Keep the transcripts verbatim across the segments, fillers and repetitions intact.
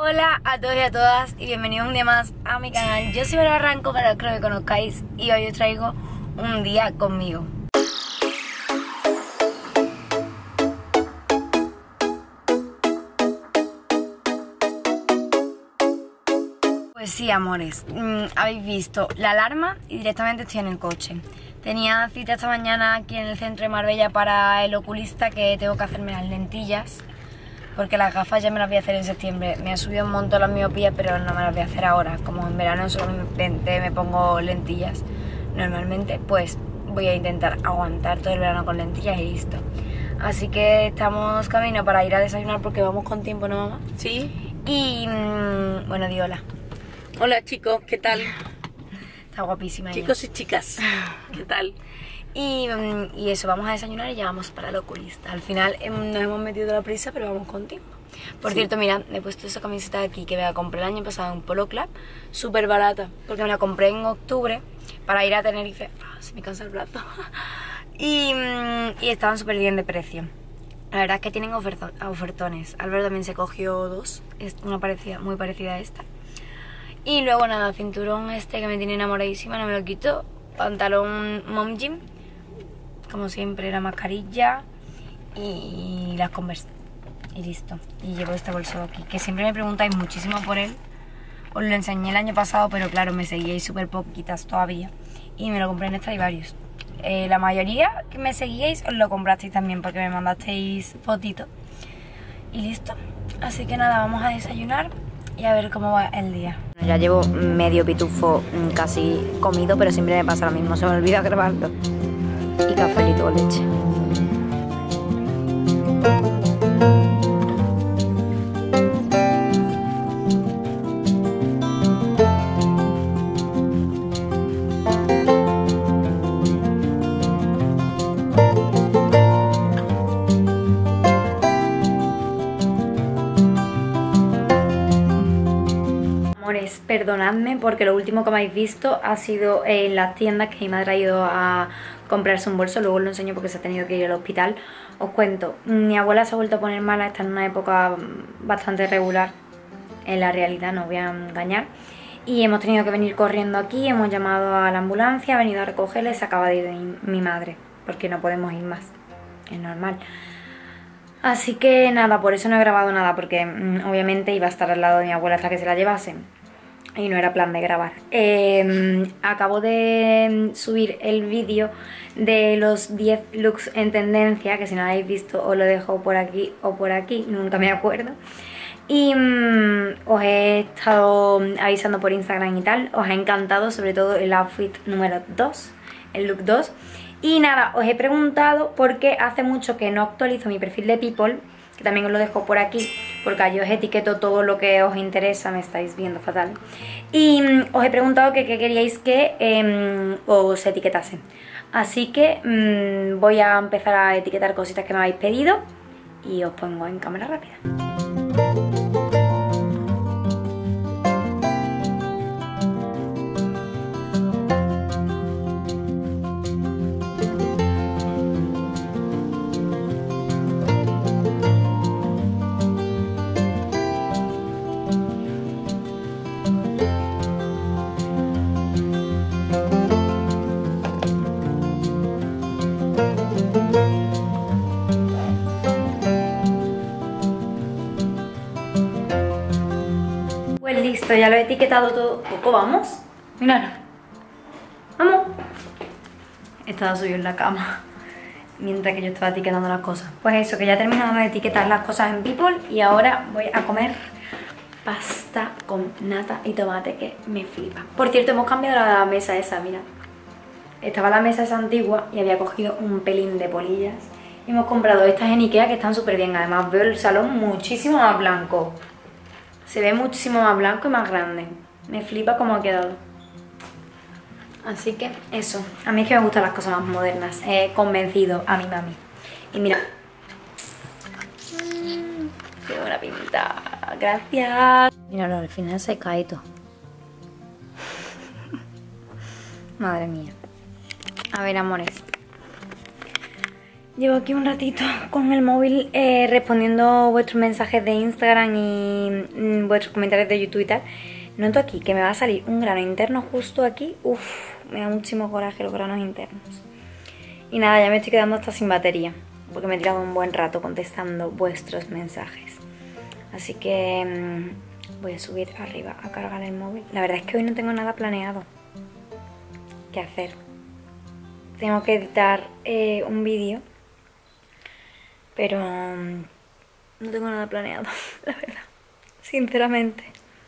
Hola a todos y a todas y bienvenidos un día más a mi canal. Yo soy Vera Barranco, para los que no me conozcáis, y hoy os traigo un día conmigo. Pues sí, amores, mm, habéis visto la alarma y directamente estoy en el coche. Tenía cita esta mañana aquí en el centro de Marbella para el oculista, que tengo que hacerme las lentillas, porque las gafas ya me las voy a hacer en septiembre. Me ha subido un montón la miopía, pero no me las voy a hacer ahora. Como en verano solamente me pongo lentillas normalmente, pues voy a intentar aguantar todo el verano con lentillas y listo. Así que estamos camino para ir a desayunar porque vamos con tiempo, ¿no, mamá? Sí. Y mmm, bueno, di hola. Hola chicos, ¿qué tal? Está guapísima ella. Chicos y chicas, ¿qué tal? Y, y eso, vamos a desayunar y ya vamos para el oculista. Al final eh, nos hemos metido a la prisa, pero vamos con tiempo. Por sí. Cierto, mira, he puesto esa camiseta de aquí que me la compré el año pasado en Polo Club, súper barata, porque me la compré en octubre para ir a Tenerife. Ah, se me cansa el brazo. y, y estaban súper bien de precio. La verdad es que tienen oferto, ofertones. Álvaro también se cogió dos, es una parecida, muy parecida a esta. Y luego nada, cinturón este que me tiene enamoradísima, no me lo quito. Pantalón Mom Jean, como siempre, la mascarilla y las Converse. Y listo. Y llevo este bolso aquí, que siempre me preguntáis muchísimo por él. Os lo enseñé el año pasado, pero claro, me seguíais súper poquitas todavía. Y me lo compré en Stradivarius. Eh, la mayoría que me seguíais os lo comprasteis también, porque me mandasteis fotitos. Y listo. Así que nada, vamos a desayunar y a ver cómo va el día. Ya llevo medio pitufo casi comido, pero siempre me pasa lo mismo, se me olvida grabarlo. Y cafelito con leche. Amores, perdonadme porque lo último que me habéis visto ha sido en las tiendas que mi madre ha ido a comprarse un bolso. Luego os lo enseño porque se ha tenido que ir al hospital. Os cuento, mi abuela se ha vuelto a poner mala, está en una época bastante regular en la realidad, no os voy a engañar. Y hemos tenido que venir corriendo aquí, hemos llamado a la ambulancia, ha venido a recogerla y se acaba de ir mi madre, porque no podemos ir más, es normal. Así que nada, por eso no he grabado nada, porque mmm, obviamente iba a estar al lado de mi abuela hasta que se la llevase. Y no era plan de grabar. Eh, acabo de subir el vídeo de los diez looks en tendencia, que si no lo habéis visto os lo dejo por aquí o por aquí, nunca me acuerdo. Y um, os he estado avisando por Instagram y tal. Os ha encantado, sobre todo el outfit número dos, el look dos. Y nada, os he preguntado porque hace mucho que no actualizo mi perfil de People, que también os lo dejo por aquí, porque allí os etiqueto todo lo que os interesa, me estáis viendo fatal. Y um, os he preguntado que qué queríais que eh, os etiquetase. Así que um, voy a empezar a etiquetar cositas que me habéis pedido y os pongo en cámara rápida. Pues listo, ya lo he etiquetado todo. ¿Poco vamos? Mirad. Vamos. Estaba subido en la cama mientras que yo estaba etiquetando las cosas. Pues eso, que ya he terminado de etiquetar las cosas en People y ahora voy a comer pasta con nata y tomate, que me flipa. Por cierto, hemos cambiado la mesa esa, mira. Estaba la mesa esa antigua y había cogido un pelín de polillas. Y hemos comprado estas en Ikea que están súper bien. Además veo el salón muchísimo más blanco. Se ve muchísimo más blanco y más grande. Me flipa cómo ha quedado. Así que eso. A mí es que me gustan las cosas más modernas. He convencido a mi mami. Y mira. Mmm, qué buena pinta. Gracias. Míralo, al final se cae todo. Madre mía. A ver, amores. Llevo aquí un ratito con el móvil eh, respondiendo vuestros mensajes de Instagram y mm, vuestros comentarios de YouTube y tal. Noto aquí que me va a salir un grano interno justo aquí. Uf, me da muchísimo coraje los granos internos. Y nada, ya me estoy quedando hasta sin batería, porque me he tirado un buen rato contestando vuestros mensajes. Así que mmm, voy a subir arriba a cargar el móvil. La verdad es que hoy no tengo nada planeado que hacer. Tengo que editar eh, un vídeo, pero mmm, no tengo nada planeado, la verdad, sinceramente.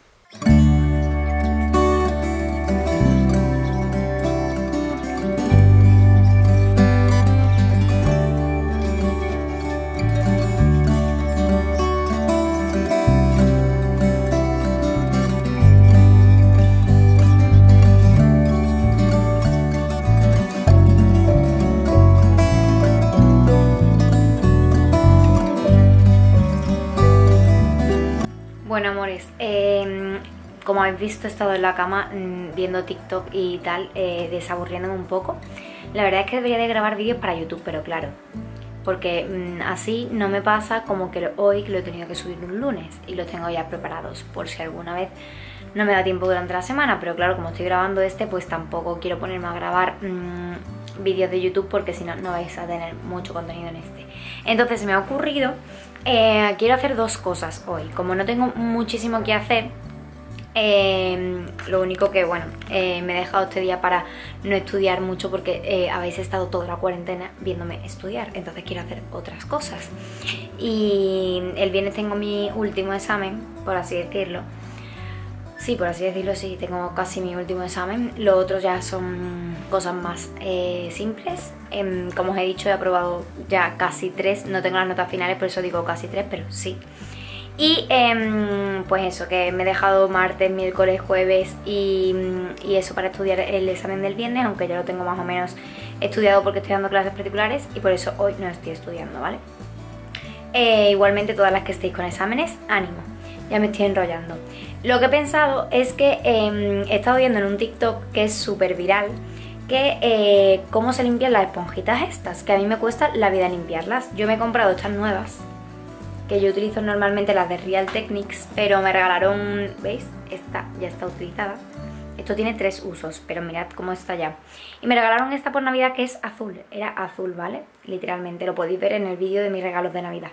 Bueno, amores, eh, como habéis visto he estado en la cama mmm, viendo TikTok y tal, eh, desaburriéndome un poco. La verdad es que debería de grabar vídeos para YouTube, pero claro, porque mmm, así no me pasa como que hoy que lo he tenido que subir un lunes y los tengo ya preparados por si alguna vez no me da tiempo durante la semana. Pero claro, como estoy grabando este, pues tampoco quiero ponerme a grabar mmm, vídeos de YouTube, porque si no, no vais a tener mucho contenido en este. Entonces se me ha ocurrido, eh, quiero hacer dos cosas hoy. Como no tengo muchísimo que hacer, eh, lo único que, bueno, eh, me he dejado este día para no estudiar mucho, porque eh, habéis estado toda la cuarentena viéndome estudiar. Entonces quiero hacer otras cosas. Y el viernes tengo mi último examen, por así decirlo. Sí, por así decirlo, sí, tengo casi mi último examen. Lo otro ya son cosas más eh, simples. Eh, como os he dicho, he aprobado ya casi tres. No tengo las notas finales, por eso digo casi tres, pero sí. Y eh, pues eso, que me he dejado martes, miércoles, jueves y, y eso para estudiar el examen del viernes, aunque ya lo tengo más o menos estudiado porque estoy dando clases particulares y por eso hoy no estoy estudiando, ¿vale? Eh, igualmente todas las que estéis con exámenes, ánimo, ya me estoy enrollando. Lo que he pensado es que eh, he estado viendo en un TikTok que es súper viral, que eh, cómo se limpian las esponjitas estas, que a mí me cuesta la vida limpiarlas. Yo me he comprado estas nuevas, que yo utilizo normalmente las de Real Techniques, pero me regalaron, ¿veis? Esta ya está utilizada. Esto tiene tres usos, pero mirad cómo está ya. Y me regalaron esta por Navidad, que es azul, era azul, ¿vale? Literalmente, lo podéis ver en el vídeo de mis regalos de Navidad.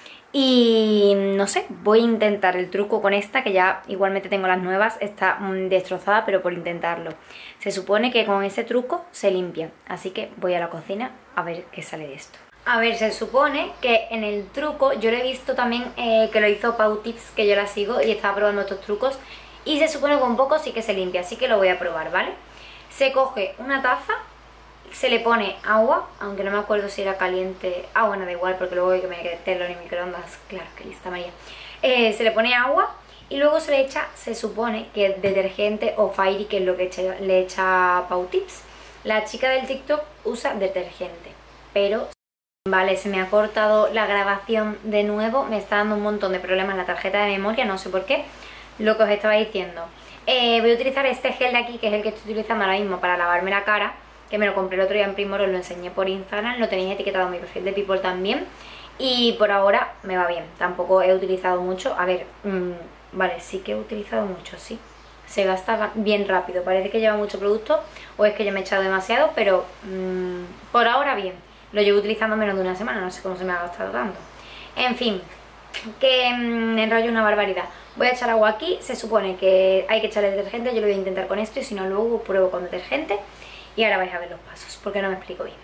Y no sé, voy a intentar el truco con esta, que ya igualmente tengo las nuevas, está mmm, destrozada, pero por intentarlo. Se supone que con ese truco se limpia, así que voy a la cocina a ver qué sale de esto. A ver, se supone que en el truco, yo lo he visto también eh, que lo hizo Pau Tips, que yo la sigo y estaba probando estos trucos, y se supone que con poco sí que se limpia, así que lo voy a probar, ¿vale? Se coge una taza, se le pone agua, aunque no me acuerdo si era caliente. Ah, bueno, da igual, porque luego hay que meterlo en el microondas. Claro, que lista María. Eh, se le pone agua y luego se le echa, se supone que detergente o Fairy, que es lo que echa, le echa Pau Tips. La chica del TikTok usa detergente, pero vale, se me ha cortado la grabación de nuevo. Me está dando un montón de problemas la tarjeta de memoria, no sé por qué. Lo que os estaba diciendo, eh, voy a utilizar este gel de aquí, que es el que estoy utilizando ahora mismo para lavarme la cara, que me lo compré el otro día en Primor, os lo enseñé por Instagram, lo tenéis etiquetado en mi perfil de People también. Y por ahora me va bien, tampoco he utilizado mucho. A ver, mmm, vale, sí que he utilizado mucho, sí. Se gasta bien rápido, parece que lleva mucho producto o es que yo me he echado demasiado, pero mmm, por ahora bien. Lo llevo utilizando menos de una semana, no sé cómo se me ha gastado tanto. En fin, que mmm, enrollo una barbaridad. Voy a echar agua aquí, se supone que hay que echarle detergente, yo lo voy a intentar con esto y si no luego pruebo con detergente. Y ahora vais a ver los pasos, porque no me explico bien.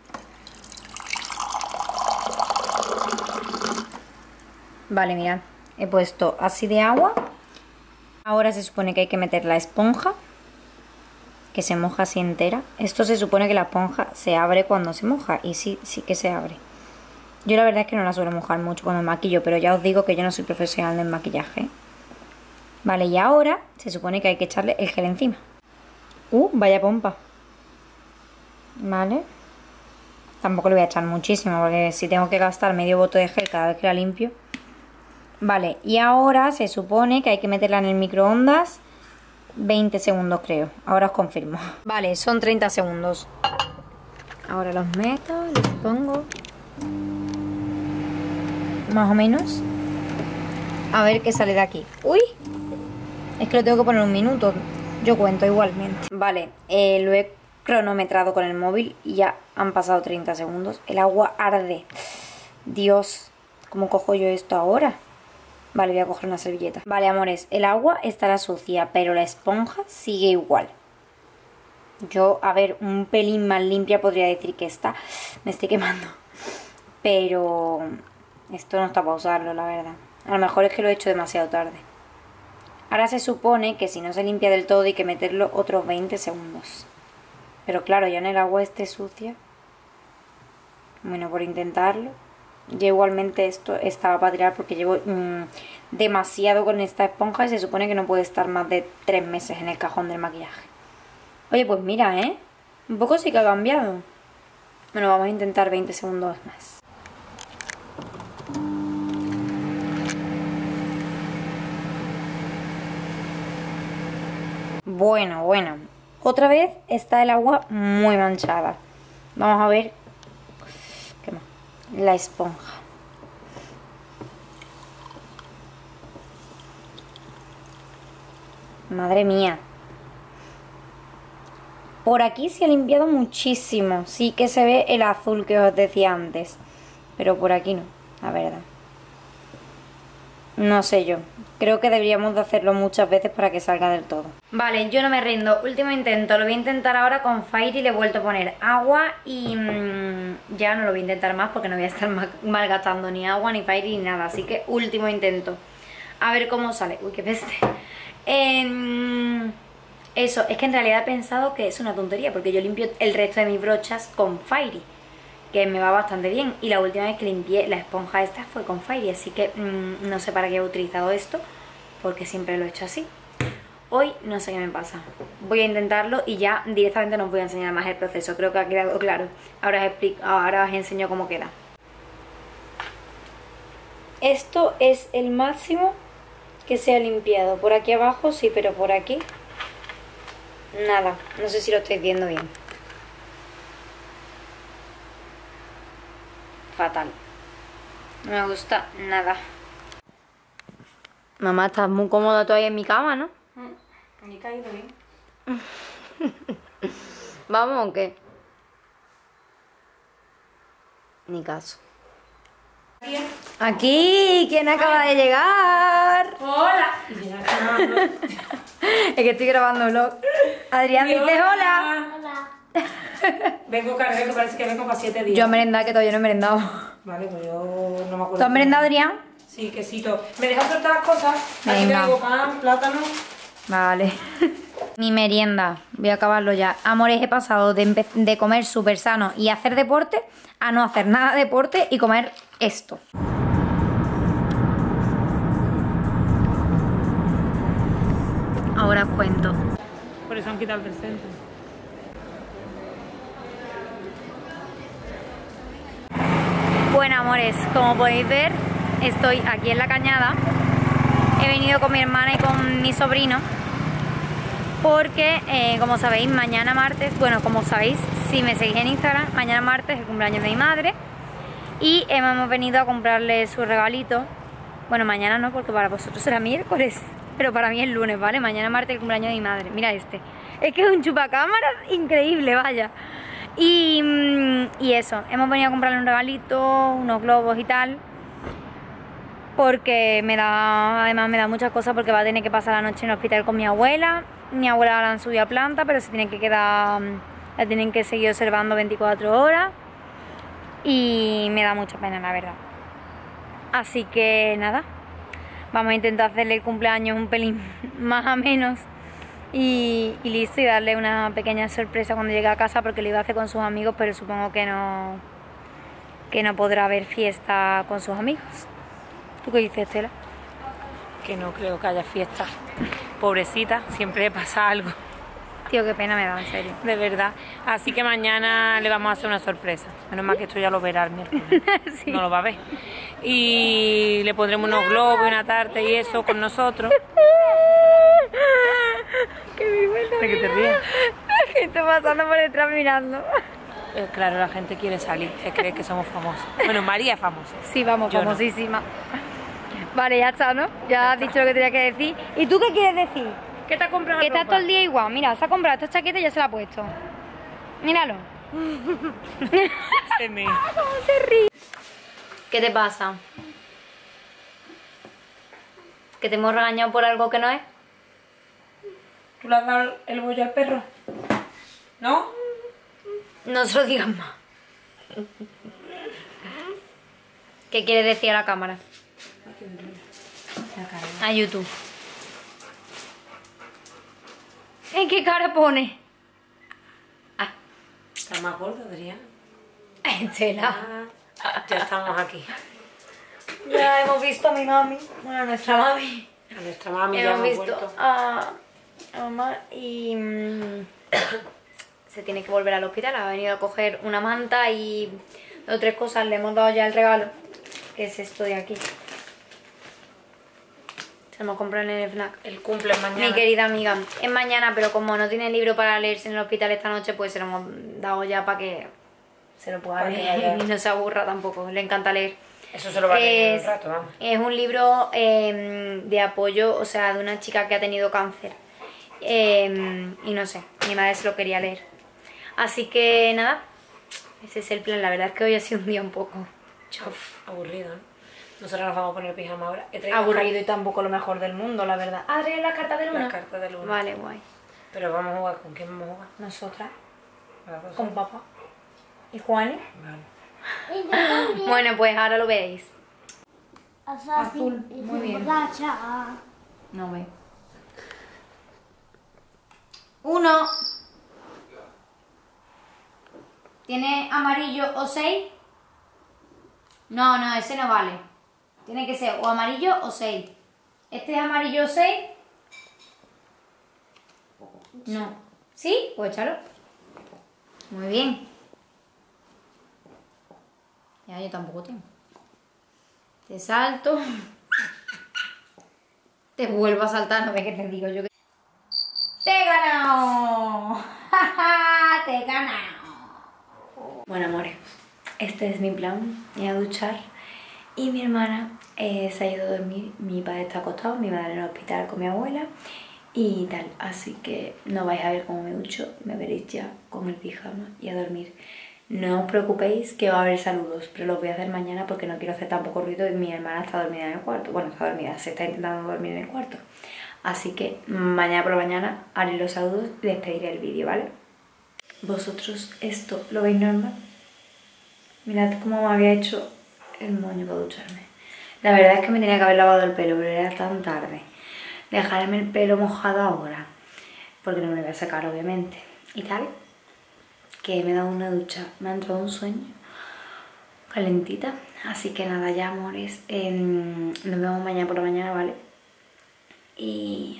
Vale, mirad, he puesto así de agua. Ahora se supone que hay que meter la esponja, que se moja así entera. Esto se supone que la esponja se abre cuando se moja, y sí, sí que se abre. Yo la verdad es que no la suelo mojar mucho cuando me maquillo, pero ya os digo que yo no soy profesional del maquillaje. Vale, y ahora se supone que hay que echarle el gel encima. Uh, vaya pompa. Vale, tampoco le voy a echar muchísimo, porque si tengo que gastar medio bote de gel cada vez que la limpio. Vale, y ahora se supone que hay que meterla en el microondas veinte segundos, creo. Ahora os confirmo. Vale, son treinta segundos. Ahora los meto, los pongo. más o menos. A ver qué sale de aquí. ¡Uy! Es que lo tengo que poner un minuto. Yo cuento igualmente. Vale, eh, lo he cronometrado con el móvil y ya han pasado treinta segundos. El agua arde. Dios, ¿cómo cojo yo esto ahora? Vale, voy a coger una servilleta. Vale, amores, el agua estará sucia, pero la esponja sigue igual. Yo, a ver, un pelín más limpia podría decir que está. Me estoy quemando. Pero esto no está para usarlo, la verdad. A lo mejor es que lo he hecho demasiado tarde. Ahora se supone que si no se limpia del todo hay que meterlo otros veinte segundos. Pero claro, ya en el agua esté sucia. Bueno, por intentarlo. Yo igualmente esto estaba para tirar porque llevo mmm, demasiado con esta esponja y se supone que no puede estar más de tres meses en el cajón del maquillaje. Oye, pues mira, ¿eh? Un poco sí que ha cambiado. Bueno, vamos a intentar veinte segundos más. Bueno, bueno. Otra vez está el agua muy manchada. Vamos a ver ¿qué más? La esponja. Madre mía. Por aquí se ha limpiado muchísimo. Sí que se ve el azul que os decía antes. Pero por aquí no, la verdad. No sé yo. Creo que deberíamos de hacerlo muchas veces para que salga del todo. Vale, yo no me rindo. Último intento. Lo voy a intentar ahora con Fairy. Le he vuelto a poner agua y mmm, ya no lo voy a intentar más porque no voy a estar malgastando ni agua, ni Fairy, ni nada. Así que último intento. A ver cómo sale. Uy, qué peste. Eh, eso, es que en realidad he pensado que es una tontería porque yo limpio el resto de mis brochas con Fairy, que me va bastante bien, y la última vez que limpié la esponja esta fue con Fairy, así que mmm, no sé para qué he utilizado esto, porque siempre lo he hecho así. Hoy no sé qué me pasa. Voy a intentarlo y ya directamente no os voy a enseñar más el proceso, creo que ha quedado claro. Ahora os explico, ahora os enseño cómo queda. Esto es el máximo que se ha limpiado. Por aquí abajo sí, pero por aquí nada. No sé si lo estáis viendo bien. Fatal. No me gusta nada. Mamá, estás muy cómoda todavía en mi cama, ¿no? Mm, me he caído bien. ¿Vamos o qué? Ni caso. Aquí, ¿quién acaba de llegar? ¡Hola! Es que estoy grabando vlog. Adrián, dice hola. Hola. Vengo cargada, que parece que vengo para siete días. Yo he merendado, que todavía no he merendado. Vale, pues yo no me acuerdo. ¿Tú has merendado, Adrián? Sí, quesito. ¿Me dejas soltar las cosas? Aquí Venga. tengo pan, plátano. Vale. Mi merienda. Voy a acabarlo ya. Amores, he pasado de, empe- de comer súper sano y hacer deporte a no hacer nada de deporte y comer esto. Ahora os cuento. Por eso han quitado el del centro. Bueno, amores, como podéis ver, estoy aquí en la cañada. He venido con mi hermana y con mi sobrino porque, eh, como sabéis, mañana martes, bueno, como sabéis, si me seguís en Instagram, mañana martes es el cumpleaños de mi madre y hemos venido a comprarle su regalito. Bueno, mañana no, porque para vosotros será miércoles, pero para mí es lunes, ¿vale? Mañana martes es el cumpleaños de mi madre. Mira este. Es que es un chupacámaras increíble, vaya. Y, y eso, hemos venido a comprarle un regalito, unos globos y tal, porque me da, además me da muchas cosas porque va a tener que pasar la noche en el hospital con mi abuela. Mi abuela la han subido a planta, pero se tiene que quedar, la tienen que seguir observando veinticuatro horas y me da mucha pena, la verdad. Así que nada, vamos a intentar hacerle el cumpleaños un pelín más a menos y, y listo, y darle una pequeña sorpresa cuando llegue a casa, porque lo iba a hacer con sus amigos, pero supongo que no, que no podrá haber fiesta con sus amigos. ¿Tú qué dices, Estela? Que no creo que haya fiesta. Pobrecita, siempre le pasa algo. Tío, qué pena me da, en serio. De verdad. Así que mañana le vamos a hacer una sorpresa. Menos mal que esto ya lo verá el miércoles. Sí. No lo va a ver. Y le pondremos unos globos y una tarta y eso con nosotros. ¡Qué vergüenza! ¿De qué te ríes? La gente pasando por detrás mirando. Eh, claro, la gente quiere salir, se cree que somos famosos. Bueno, María es famosa. Sí, vamos, Yo no. famosísima. Vale, ya está, ¿no? Ya has dicho lo que tenía que decir. ¿Y tú qué quieres decir? ¿Qué te has comprado? Que está todo el día igual. Mira, se ha comprado esta chaqueta y ya se la ha puesto. Míralo. Se me... ¿Cómo se ríe? ¿Qué te pasa? ¿Que te hemos regañado por algo que no es? ¿Tú le has dado el bollo al perro? ¿No? No se lo digas más. ¿Qué quieres decir a la cámara? A YouTube. ¿En qué cara pone? Ah, Está más gordo, Adrián. Estela. Ah, ya estamos aquí. Ya hemos visto a mi mami. Bueno, a nuestra mami. A nuestra mami ya Hemos hemos visto vuelto. a, a mamá y mm, se tiene que volver al hospital. Ha venido a coger una manta y dos o tres cosas. Le hemos dado ya el regalo, que es esto de aquí. Se lo hemos comprado en el FNAC. El cumple es mañana. Mi querida amiga, es mañana, pero como no tiene libro para leerse en el hospital esta noche, pues se lo hemos dado ya para que se lo pueda Para que leer vaya. y no se aburra tampoco. Le encanta leer. Eso se lo va a leer en Es, un rato, vamos. es un libro eh, de apoyo, o sea, de una chica que ha tenido cáncer. Eh, y no sé, mi madre se lo quería leer. Así que nada, ese es el plan. La verdad es que hoy ha sido un día un poco chof. Aburrido, ¿no? Nosotros nos vamos a poner pijama ahora. He traído Aburrido y tampoco lo mejor del mundo, la verdad. Ah, ¿traes la carta de la, luna? la carta de luna. Vale, guay. Pero vamos a jugar. ¿Con quién vamos a jugar? Nosotras, A las dos. con papá y Juani. Vale. Y yo también. Bueno, pues ahora lo veis. Azul, muy bien. borracha. No ve. Uno. ¿Tiene amarillo o seis? No, no, ese no vale. Tiene que ser o amarillo o seis. ¿Este es amarillo o seis? No. ¿Sí? Pues échalo. Muy bien. Ya, yo tampoco tengo. Te salto. Te vuelvo a saltar, no ves que te digo yo que... ¡Te he ganado! ¡Ja, ja! ¡Te he ganado! Bueno, amores, este es mi plan. Ir a duchar. Y mi hermana eh, se ha ido a dormir. Mi padre está acostado, mi madre en el hospital con mi abuela. Y tal, así que no vais a ver cómo me ducho. Me veréis ya con el pijama y a dormir. No os preocupéis que va a haber saludos, pero los voy a hacer mañana porque no quiero hacer tampoco ruido y mi hermana está dormida en el cuarto. Bueno, está dormida, se está intentando dormir en el cuarto. Así que mañana por la mañana haré los saludos y despediré el vídeo, ¿vale? ¿Vosotros esto lo veis normal? Mirad cómo me había hecho el moño para ducharme. La verdad es que me tenía que haber lavado el pelo, pero era tan tarde. Dejarme el pelo mojado ahora, porque no me lo voy a sacar obviamente. Y tal, que me he dado una ducha, me ha entrado un sueño calentita. Así que nada, ya amores, eh, nos vemos mañana por la mañana, ¿vale? Y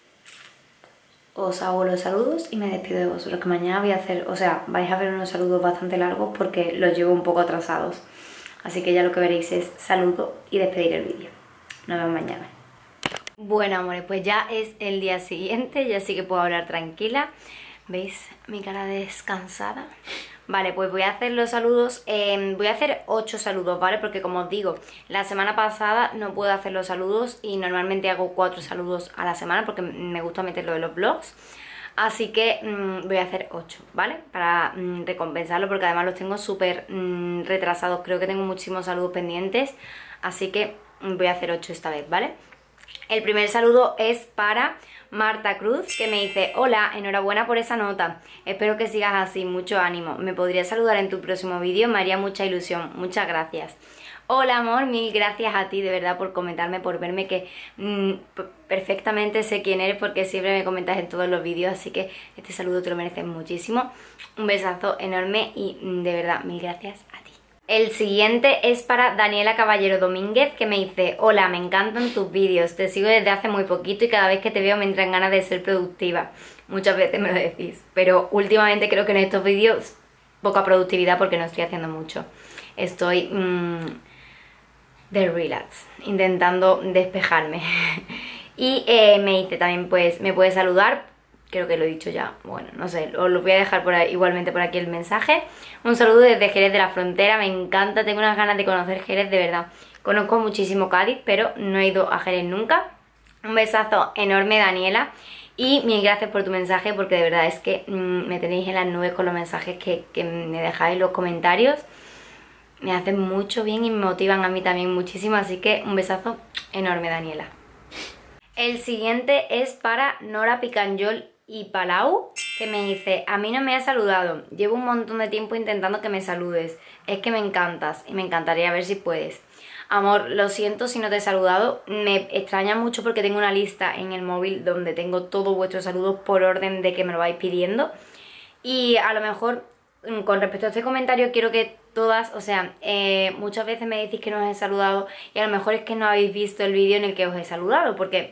os hago los saludos y me despido de vosotros, que mañana voy a hacer, o sea, vais a ver unos saludos bastante largos porque los llevo un poco atrasados. Así que ya lo que veréis es saludo y despedir el vídeo. Nos vemos mañana. Bueno, amores, pues ya es el día siguiente, ya sí que puedo hablar tranquila. ¿Veis mi cara descansada? Vale, pues voy a hacer los saludos, eh, voy a hacer ocho saludos, ¿vale? Porque como os digo, la semana pasada no puedo hacer los saludos y normalmente hago cuatro saludos a la semana porque me gusta meterlo en los vlogs. Así que mmm, voy a hacer ocho, ¿vale? Para mmm, recompensarlo porque además los tengo súper mmm, retrasados, creo que tengo muchísimos saludos pendientes. Así que mmm, voy a hacer ocho esta vez, ¿vale? El primer saludo es para Marta Cruz, que me dice: hola, enhorabuena por esa nota, espero que sigas así, mucho ánimo, me podrías saludar en tu próximo vídeo, me haría mucha ilusión, muchas gracias. Hola amor, mil gracias a ti de verdad por comentarme, por verme, que mmm, perfectamente sé quién eres porque siempre me comentas en todos los vídeos, así que este saludo te lo mereces muchísimo. Un besazo enorme y mmm, de verdad mil gracias a ti. El siguiente es para Daniela Caballero Domínguez, que me dice: hola, me encantan tus vídeos, te sigo desde hace muy poquito y cada vez que te veo me entran ganas de ser productiva. Muchas veces me lo decís, pero últimamente creo que en estos vídeos poca productividad porque no estoy haciendo mucho. Estoy mmm, de relax, intentando despejarme. Y eh, me dice también, pues, me puedes saludar creo que lo he dicho ya, bueno, no sé, os lo voy a dejar por ahí, igualmente por aquí el mensaje. Un saludo desde Jerez de la Frontera, me encanta, tengo unas ganas de conocer Jerez, de verdad. Conozco muchísimo Cádiz, pero no he ido a Jerez nunca. Un besazo enorme, Daniela, y mil gracias por tu mensaje, porque de verdad es que mmm, me tenéis en las nubes con los mensajes que, que me dejáis en los comentarios. Me hacen mucho bien y me motivan a mí también muchísimo, así que un besazo enorme, Daniela. El siguiente es para Nora Picanjol y Palau, que me dice: a mí no me has saludado, llevo un montón de tiempo intentando que me saludes, es que me encantas y me encantaría ver si puedes. Amor, lo siento si no te he saludado, me extraña mucho porque tengo una lista en el móvil donde tengo todos vuestros saludos por orden de que me lo vais pidiendo, y a lo mejor con respecto a este comentario quiero que todas, o sea, eh, muchas veces me decís que no os he saludado y a lo mejor es que no habéis visto el vídeo en el que os he saludado, porque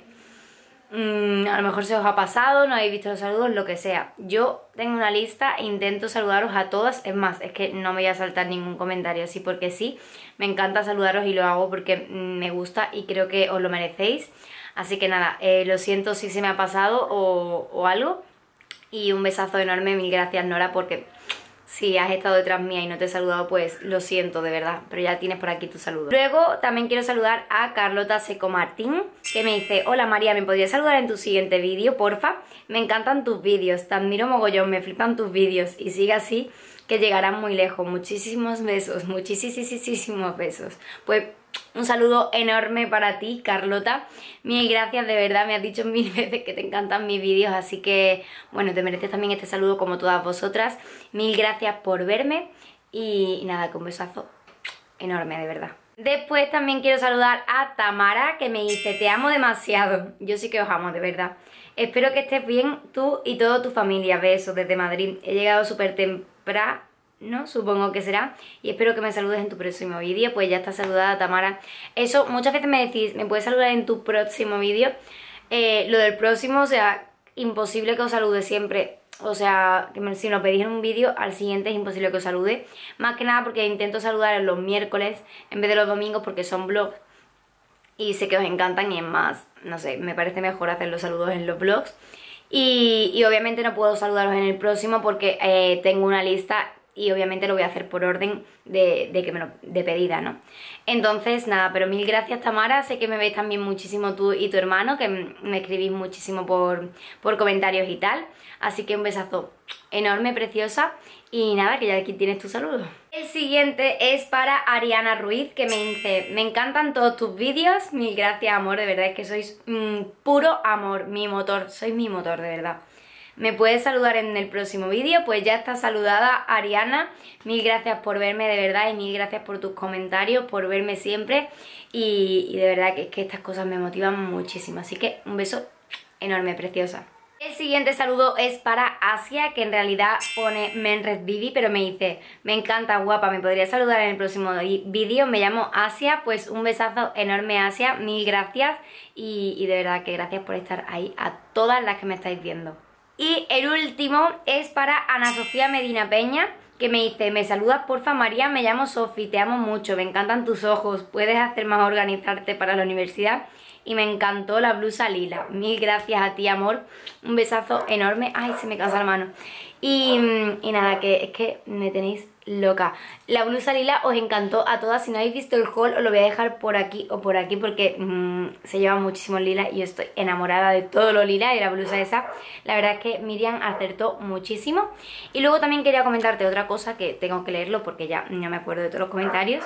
mmm, a lo mejor se os ha pasado, no habéis visto los saludos, lo que sea. Yo tengo una lista e intento saludaros a todas, es más, es que no me voy a saltar ningún comentario así porque sí, me encanta saludaros y lo hago porque me gusta y creo que os lo merecéis. Así que nada, eh, lo siento si se me ha pasado o, o algo, y un besazo enorme, mil gracias, Nora, porque si has estado detrás mía y no te he saludado, pues lo siento de verdad, pero ya tienes por aquí tu saludo. Luego también quiero saludar a Carlota Seco Martín, que me dice: hola María, ¿me podrías saludar en tu siguiente vídeo, porfa? Me encantan tus vídeos, te admiro mogollón, me flipan tus vídeos y sigue así que llegarán muy lejos. Muchísimos besos, muchísimos besos. Pues un saludo enorme para ti, Carlota. Mil gracias, de verdad, me has dicho mil veces que te encantan mis vídeos, así que, bueno, te mereces también este saludo como todas vosotras. Mil gracias por verme y, y nada, con un besazo enorme, de verdad. Después también quiero saludar a Tamara, que me dice: te amo demasiado. Yo sí que os amo, de verdad. Espero que estés bien tú y toda tu familia. Besos desde Madrid. He llegado súper temprano, ¿no? Supongo que será, y espero que me saludes en tu próximo vídeo. Pues ya está saludada, Tamara. Eso, muchas veces me decís: ¿me puedes saludar en tu próximo vídeo? Eh, lo del próximo, o sea, imposible que os salude siempre. O sea, que me, si me lo pedís en un vídeo, al siguiente es imposible que os salude. Más que nada porque intento saludar los miércoles en vez de los domingos, porque son vlogs y sé que os encantan, y es más, no sé, me parece mejor hacer los saludos en los vlogs. Y, y obviamente no puedo saludaros en el próximo porque eh, tengo una lista y obviamente lo voy a hacer por orden de, de, que me lo, de pedida, ¿no? Entonces, nada, pero mil gracias, Tamara. Sé que me veis también muchísimo tú y tu hermano, que me escribís muchísimo por, por comentarios y tal. Así que un besazo enorme, preciosa. Y nada, que ya aquí tienes tu saludo. El siguiente es para Ariana Ruiz, que me dice: me encantan todos tus vídeos. Mil gracias, amor, de verdad es que sois mmm, puro amor, mi motor. Sois mi motor, de verdad. ¿Me puedes saludar en el próximo vídeo? Pues ya está saludada, Ariana. Mil gracias por verme, de verdad, y mil gracias por tus comentarios, por verme siempre. Y, y de verdad que es que estas cosas me motivan muchísimo. Así que un beso enorme, preciosa. El siguiente saludo es para Asia, que en realidad pone Menred Vivi, pero me dice: me encanta, guapa, ¿me podrías saludar en el próximo vídeo? Me llamo Asia. Pues un besazo enorme, Asia, mil gracias. Y, y de verdad que gracias por estar ahí a todas las que me estáis viendo. Y el último es para Ana Sofía Medina Peña, que me dice: me saludas porfa María, me llamo Sofi, te amo mucho, me encantan tus ojos, puedes hacer más organizarte para la universidad y me encantó la blusa lila. Mil gracias a ti, amor, un besazo enorme. Ay, se me cansa la mano. Y, y nada, que es que me tenéis loca. La blusa lila os encantó a todas. Si no habéis visto el haul, os lo voy a dejar por aquí o por aquí, porque mmm, se lleva muchísimo lila y yo estoy enamorada de todo lo lila y de la blusa esa. La verdad es que Miriam acertó muchísimo. Y luego también quería comentarte otra cosa, que tengo que leerlo porque ya no me acuerdo de todos los comentarios,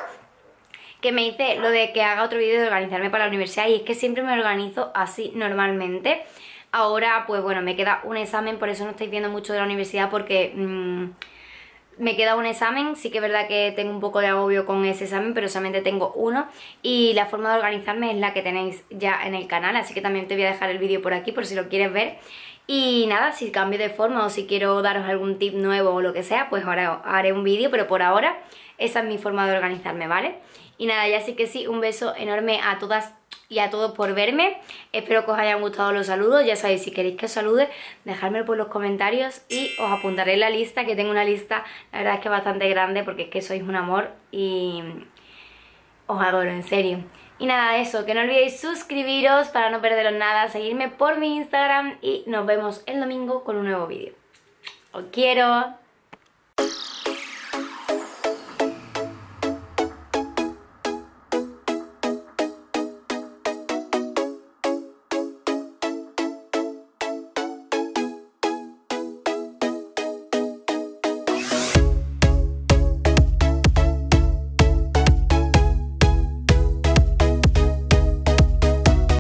que me dice lo de que haga otro vídeo de organizarme para la universidad, y es que siempre me organizo así normalmente. Ahora pues bueno, me queda un examen, por eso no estáis viendo mucho de la universidad, porque mmm, me queda un examen. Sí que es verdad que tengo un poco de agobio con ese examen, pero solamente tengo uno, y la forma de organizarme es la que tenéis ya en el canal, así que también te voy a dejar el vídeo por aquí por si lo quieres ver. Y nada, si cambio de forma o si quiero daros algún tip nuevo o lo que sea, pues ahora haré un vídeo, pero por ahora esa es mi forma de organizarme, ¿vale? Y nada, ya sí que sí, un beso enorme a todas y a todos por verme. Espero que os hayan gustado los saludos. Ya sabéis, si queréis que os salude, dejadmelo por los comentarios y os apuntaré en la lista, que tengo una lista, la verdad es que bastante grande, porque es que sois un amor y os adoro, en serio. Y nada, eso, que no olvidéis suscribiros para no perderos nada, seguirme por mi Instagram y nos vemos el domingo con un nuevo vídeo. Os quiero.